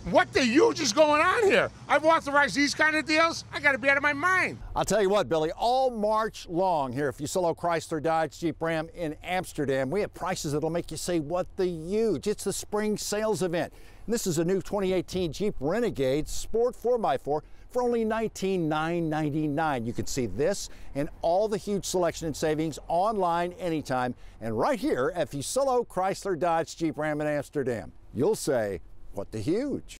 What the huge is going on here? I've authorized these kind of deals? I gotta be out of my mind. I'll tell you what, Billy, all March long here at Fuccillo Chrysler Dodge Jeep Ram in Amsterdam, we have prices that'll make you say, what the huge? It's the spring sales event. And this is a new 2018 Jeep Renegade Sport 4x4 for only $19,999. You can see this and all the huge selection and savings online anytime and right here at Fuccillo Chrysler Dodge Jeep Ram in Amsterdam. You'll say, what the huge?